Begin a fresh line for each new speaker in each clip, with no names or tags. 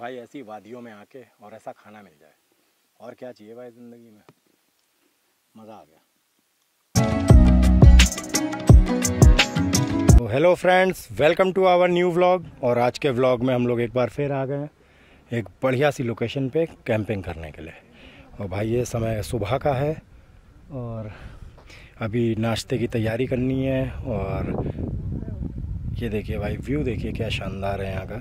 भाई ऐसी वादियों में आके और ऐसा खाना मिल जाए, और क्या चाहिए भाई ज़िंदगी में। मज़ा आ गया। तो hello friends, welcome to our new vlog. और आज के व्लॉग में हम लोग एक बार फिर आ गए हैं एक बढ़िया सी लोकेशन पे कैंपिंग करने के लिए। और भाई ये समय सुबह का है और अभी नाश्ते की तैयारी करनी है। और ये देखिए भाई, व्यू देखिए क्या शानदार है यहाँ का।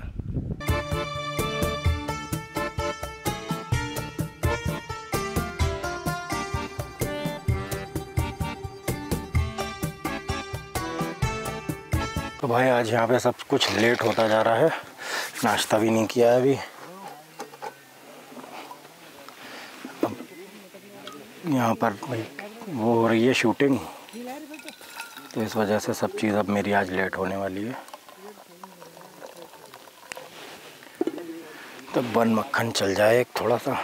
तो भाई आज यहाँ पे सब कुछ लेट होता जा रहा है, नाश्ता भी नहीं किया है अभी। अब यहाँ पर भाई वो हो रही है शूटिंग, तो इस वजह से सब चीज़ अब मेरी आज लेट होने वाली है। तो बन मक्खन चल जाए एक थोड़ा सा।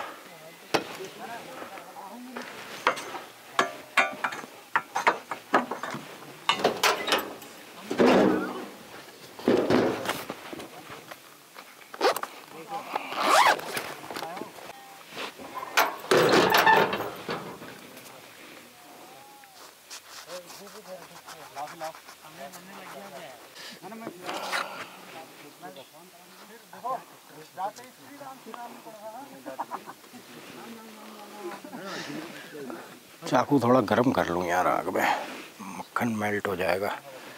चाकू थोड़ा गर्म कर लूँ यार आग में, मक्खन मेल्ट हो जाएगा।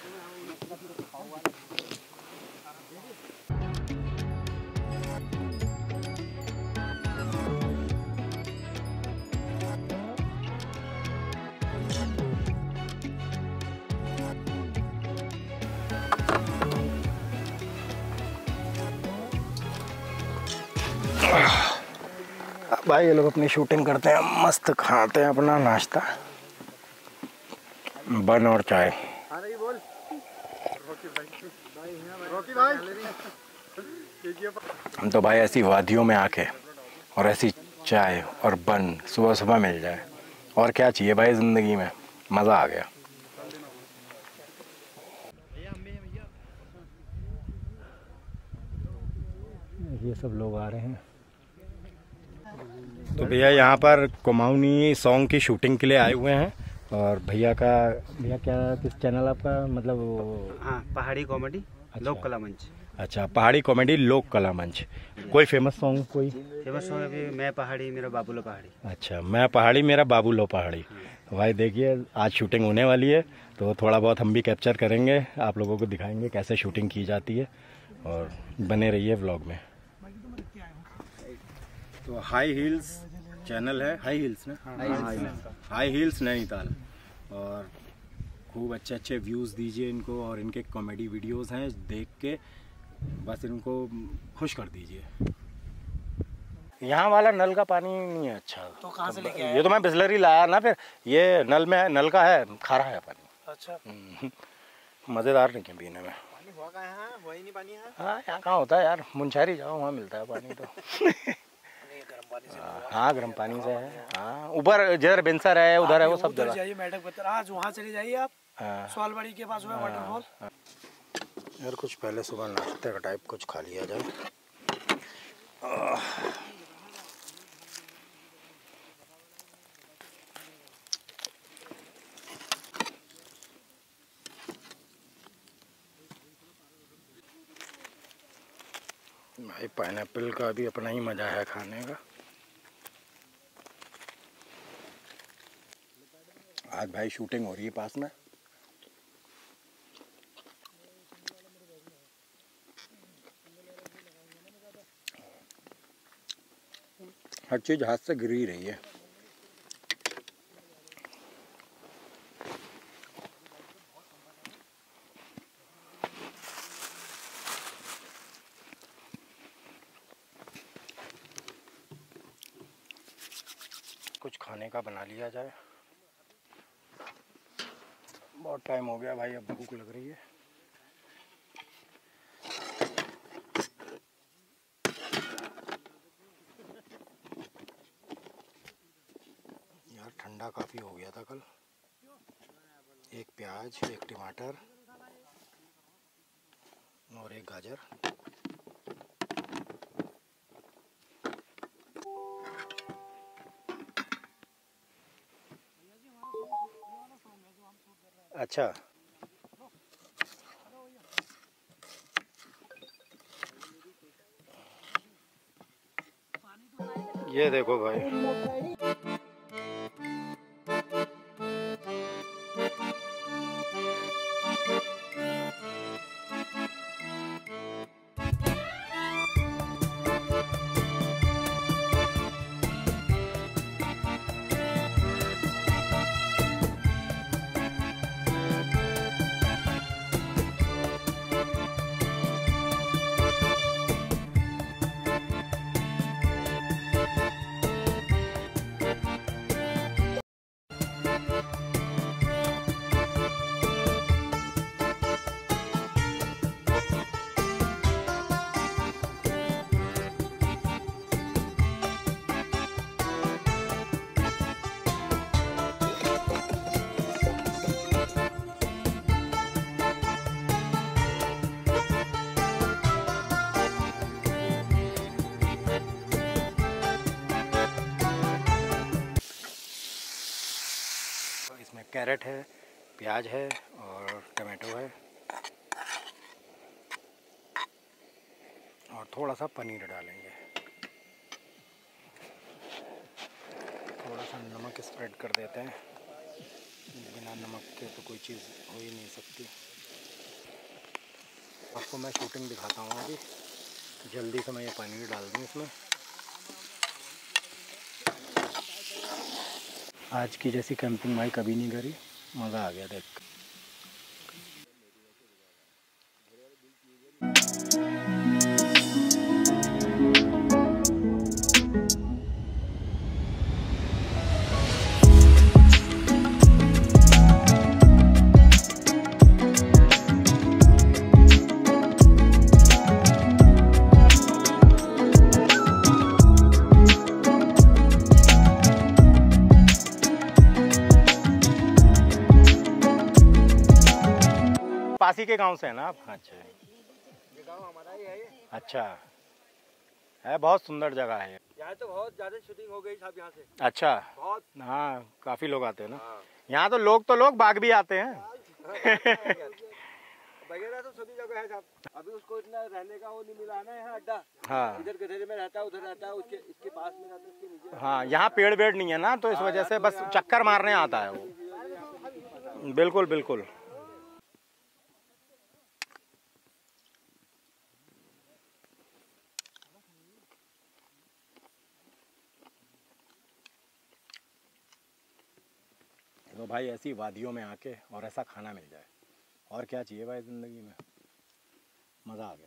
भाई ये लोग अपनी शूटिंग करते हैं, मस्त खाते हैं अपना नाश्ता, बन और चाय। हम तो भाई ऐसी वादियों में आके और ऐसी चाय और बन सुबह सुबह मिल जाए, और क्या चाहिए भाई ज़िंदगी में। मज़ा आ गया। ये सब लोग आ रहे हैं। तो भैया यहाँ पर कुमाऊनी सॉन्ग की शूटिंग के लिए आए हुए हैं। और भैया क्या किस चैनल आपका, मतलब वो?
हाँ, पहाड़ी कॉमेडी।
अच्छा।
लोक कला मंच।
अच्छा, पहाड़ी कॉमेडी लोक कला मंच। कोई फेमस सॉन्ग? कोई
फेमस सॉन्ग अभी मैं पहाड़ी मेरा बाबू लो पहाड़ी।
अच्छा, मैं पहाड़ी मेरा बाबू लो पहाड़ी। तो भाई देखिए आज शूटिंग होने वाली है, तो थोड़ा बहुत हम भी कैप्चर करेंगे, आप लोगों को दिखाएंगे कैसे शूटिंग की जाती है। और बने रहिए व्लॉग में। तो हाई हील्स चैनल है, हाई हील्स ना? High heels Nainital. और खूब अच्छे अच्छे व्यूज़ दीजिए इनको, और इनके कॉमेडी वीडियोस हैं, देख के बस इनको खुश कर दीजिए। यहाँ वाला नल का पानी नहीं है अच्छा।
तो कहाँ से लेके आया?
ये तो मैं बिस्लरी लाया ना, फिर ये नल का है, खारा है पानी।
अच्छा।
मज़ेदार नहीं है पीने में।
पानी हुआ कहाँ है? वही नहीं पानी है।
हाँ, यहाँ कहाँ होता है यार, मुंशारी जाओ वहाँ मिलता है पानी तो।
गर्म पानी से।
हाँ, गर्म पानी से है। हाँ, ऊपर जिधर बेंसर है उधर है वो सब जगह।
जाइए मेढक पत्थर, आज वहाँ चले जाइए आप। सवालबाड़ी के पास हुआ वाटरफॉल।
यार कुछ पहले सुबह नाश्ते का टाइप कुछ खा लिया जाए। भाई पाइनएप्पल का भी अपना ही मज़ा है खाने का। आज भाई शूटिंग हो रही है पास में। हर चीज़ हाथ से गिर ही रही है। कुछ खाने का बना लिया जाए, बहुत टाइम हो गया भाई, अब भूख लग रही है। यार ठंडा काफ़ी हो गया था कल। एक प्याज, एक टमाटर और एक गाजर। अच्छा, ये देखो भाई, इसमें कैरेट है, प्याज है और टमाटो है और थोड़ा सा पनीर डालेंगे। थोड़ा सा नमक स्प्रेड कर देते हैं, बिना नमक के तो कोई चीज़ हो ही नहीं सकती। आपको मैं शूटिंग दिखाता हूँ अभी। जल्दी से मैं ये पनीर डाल दूँ इसमें। आज की जैसी कैंपिंग भाई कभी नहीं करी, मज़ा आ गया देख। पासी के गांव से है ना आप? अच्छा,
ये गांव हमारा ही है।
अच्छा है, बहुत सुंदर जगह है
यहाँ तो बहुत ज्यादा शूटिंग हो गई साहब यहाँ से।
अच्छा,
बहुत,
हाँ काफ़ी लोग आते हैं ना।
हाँ।
यहाँ तो लोग बाग भी आते हैं।
वगैरह तो सभी जगह है साहब। अभी उसको इतना रहने का वो नहीं मिला है ना यहाँ अड्डा।
हाँ,
इधर गधेरे में रहता है, उधर रहता है, उसके इसके पास में रहता है, उसके नीचे।
हाँ यहाँ पेड़ वेड़ नहीं है ना, तो इस वजह से बस चक्कर मारने आता है वो। बिल्कुल बिल्कुल। तो भाई ऐसी वादियों में आके और ऐसा खाना मिल जाए, और क्या चाहिए भाई ज़िंदगी में। मज़ा आ गया,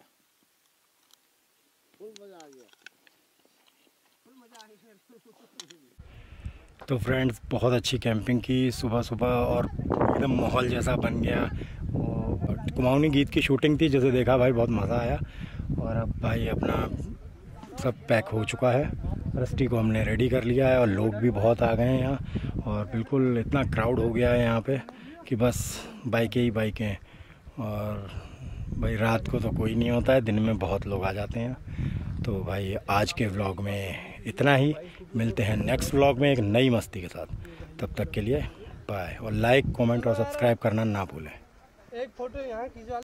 फुल मजा आ गया, फुल मजा आ गया।
तो फ्रेंड्स बहुत अच्छी कैंपिंग की सुबह सुबह, और एकदम माहौल जैसा बन गया। और कुमाऊनी गीत की शूटिंग थी, जैसे देखा भाई बहुत मज़ा आया। और अब भाई अपना सब पैक हो चुका है, रस्टी को हमने रेडी कर लिया है और लोग भी बहुत आ गए हैं यहाँ। और बिल्कुल इतना क्राउड हो गया है यहाँ पे कि बस बाइकें ही बाइकें। और भाई रात को तो कोई नहीं होता है, दिन में बहुत लोग आ जाते हैं। तो भाई आज के व्लॉग में इतना ही, मिलते हैं नेक्स्ट व्लॉग में एक नई मस्ती के साथ। तब तक के लिए बाय, और लाइक कमेंट और सब्सक्राइब करना ना भूलें।
एक फोटो यहाँ की